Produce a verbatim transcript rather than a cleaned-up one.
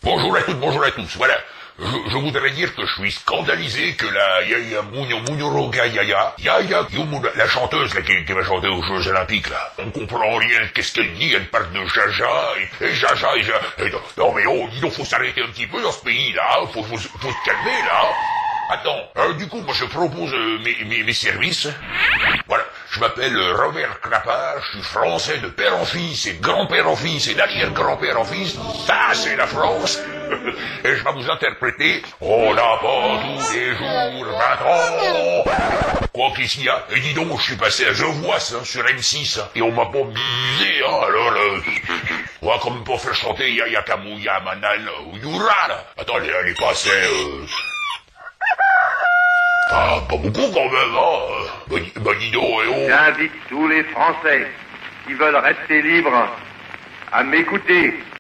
Bonjour à toutes, bonjour à tous. Voilà, je, je voudrais dire que je suis scandalisé que la Yaya Mounio Mounioroga Yaya, Yaya Yumuna, la chanteuse là, qui, qui va chanter aux Jeux Olympiques là, on comprend rien, qu'est-ce qu'elle dit, elle parle de Jaja, et, et Jaja, et, et, non mais oh, dis donc, faut s'arrêter un petit peu dans ce pays là, hein, faut, faut, faut se calmer là. Attends, euh, du coup, moi je propose euh, mes, mes, mes services. Voilà, je m'appelle euh, Robert Clapard, je suis français de père en fils et grand-père en fils et d'arrière-grand-père en fils. Ça, c'est la France. Et je vais vous interpréter « On n'a pas tous les jours vingt ans ». Quoi qu'est-ce qu'il y a? Et dis donc, je suis passé à Je vois ça sur M six, hein, et on m'a pas musé, hein, alors là, on va quand même pas faire chanter Yaya Kamouya Manal ou Yura, là. Attends, elle, elle est passée... Euh... Ah, pas beaucoup quand même, hein. Bah, bah dis donc, et oh. J'invite tous les Français qui veulent rester libres à m'écouter.